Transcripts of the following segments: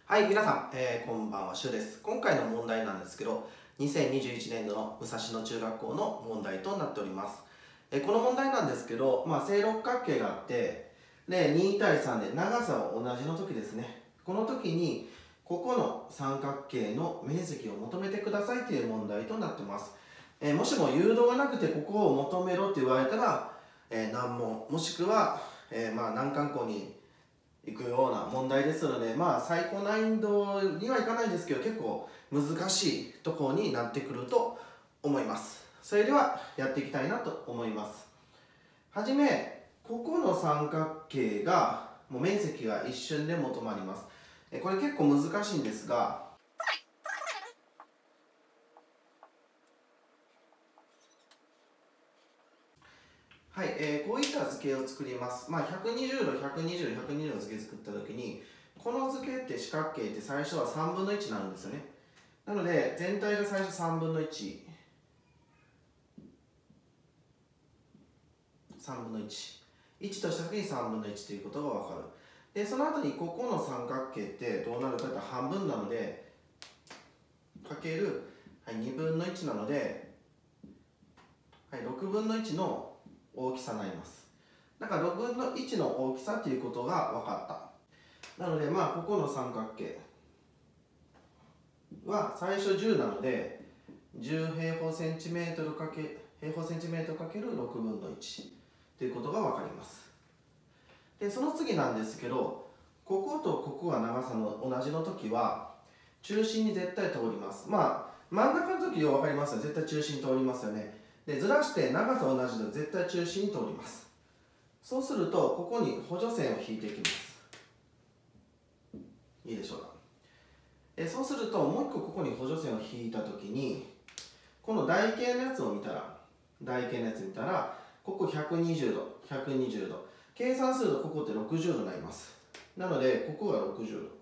はい、皆さん、こんばんは、しゅうです。今回の問題なんですけど、2021年度の武蔵野中学校の問題となっております。この問題なんですけど、正六角形があって、で、2対3で長さは同じの時ですね。この時に、ここの三角形の面積を求めてくださいという問題となってます。もしも誘導がなくてここを求めろって言われたら、難問、もしくは、難関校にいくような問題ですので、最高難易度にはいかないですけど、結構難しいところになってくると思います。それではやっていきたいなと思います。はじめ、ここの三角形がもう面積が一瞬で求まります。これ結構難しいんですが、はい、こういった図形を作ります。120度、120度、120度の図形作ったときに、この図形って四角形って最初は3分の1になるんですよね。なので、全体が最初3分の1、3分の1、1としたときに3分の1ということがわかる。で、その後にここの三角形ってどうなるかというと半分なので、かける、2分の1なので、6分の1の大きさになります。だから6分の1の大きさということが分かった。なので、ここの三角形は最初10なので、10平方センチメートルかけ平方センチメートルかける6分の1ということが分かります。で、その次なんですけど、こことここが長さの同じの時は、中心に絶対通ります。真ん中の時は分かりますよ。絶対中心通りますよね。で、ずらして長さ同じの絶対中心に通ります。そうすると、ここに補助線を引いていきます。いいでしょうか。そうすると、もう一個ここに補助線を引いたときに、この台形のやつを見たら、ここ120度、120度。計算するとここって60度になります。なので、ここが60度。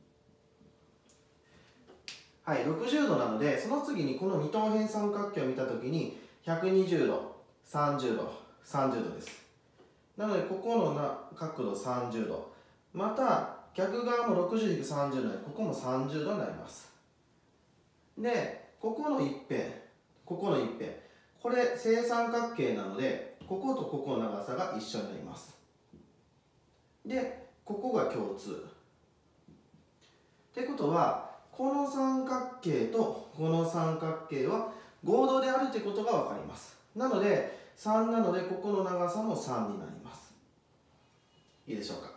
はい、60度なので、その次にこの二等辺三角形を見たときに、120度、30度、30度です。なので、ここの角度30度。また、逆側も60-30度なので、ここも30度になります。で、ここの一辺。これ、正三角形なので、こことここの長さが一緒になります。で、ここが共通。ってことは、この三角形とこの三角形は合同であるということが分かります。なので、3なので、ここの長さも3になります。いいでしょうか。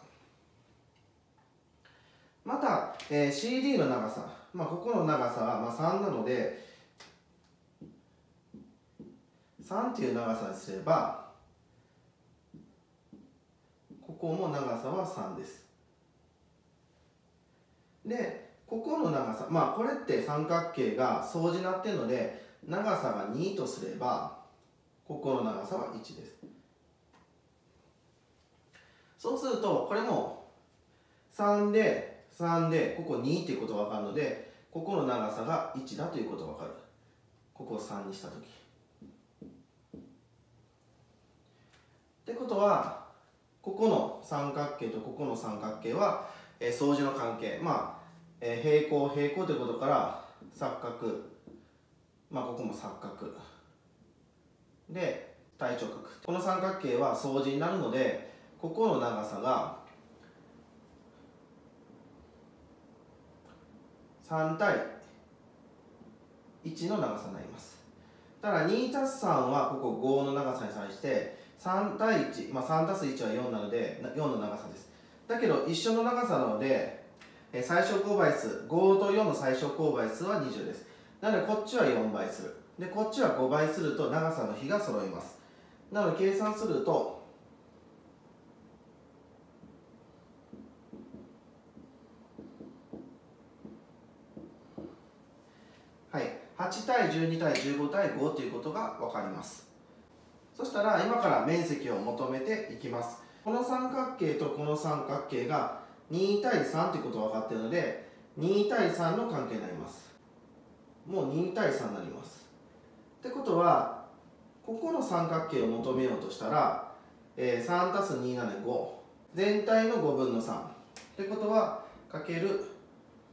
また、CD の長さ。ここの長さは3なので、3という長さにすれば、ここも長さは3です。で、ここの長さ、これって三角形が相似になっているので、長さが2とすれば、ここの長さは1です。そうすると、これも3で、ここ2ということが分かるので、ここの長さが1だということが分かる。ここを3にしたとき。ってことは、ここの三角形とここの三角形は、相似の関係。平行ということから、錯角。ここも錯角。で、対直角。この三角形は相似になるので、ここの長さが3対1の長さになります。だから 2+3 はここ5の長さに対して3対1、3+1 は4なので4の長さです。だけど一緒の長さなので最小公倍数5と4の最小公倍数は20です。なのでこっちは4倍する。でこっちは5倍すると長さの比が揃います。なので計算すると8対12対15対5ということが分かります。そしたら今から面積を求めていきます。この三角形とこの三角形が2対3ということが分かっているので、2対3の関係になります。もう2対3になります。ってことは、ここの三角形を求めようとしたら、3たす2なので5。全体の5分の3。ってことは、かける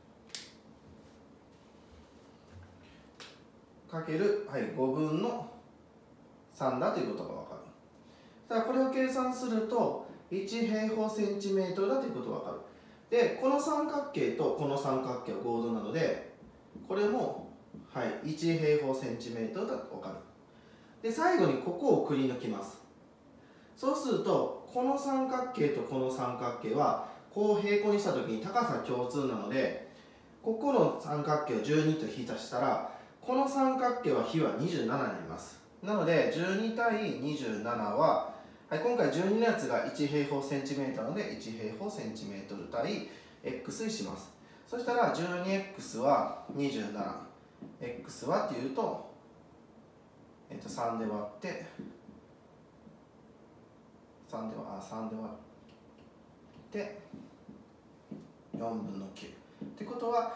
かける、はい、5分の3だということが分かる。だからこれを計算すると1平方センチメートルだということが分かる。でこの三角形とこの三角形は合同なのでこれも、はい、1平方センチメートルだと分かる。で最後にここをくり抜きます。そうするとこの三角形とこの三角形はこう平行にした時に高さ共通なのでここの三角形を12と引いたしたらこの三角形は比は27になります。なので12対27は、はい、今回12のやつが1平方センチメートルなので1平方センチメートル対 x にします。そしたら 12x は27。x はっていうと、3で割って3で割って4分の9。ってことは、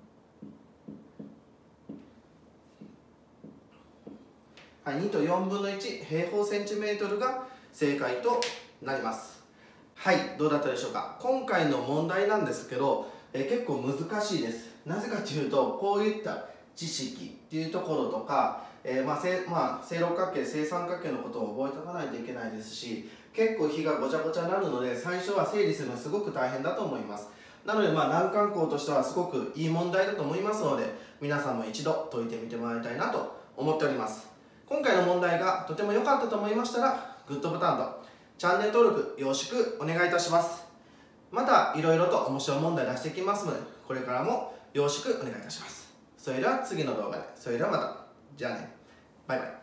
はい、2と4分の1平方センチメートルが正解となります。はい、どうだったでしょうか。今回の問題なんですけど、結構難しいです。なぜかというと、こういった知識っていうところとか、正六角形、正三角形のことを覚えておかないといけないですし、結構比がごちゃごちゃになるので、最初は整理するのはすごく大変だと思います。なので、難関校としてはすごくいい問題だと思いますので、皆さんも一度解いてみてもらいたいなと思っております。今回の問題がとても良かったと思いましたら、グッドボタンとチャンネル登録よろしくお願いいたします。また、いろいろと面白い問題出していきますので、これからもよろしくお願いいたします。それでは次の動画で。それではまた。じゃあね。バイバイ。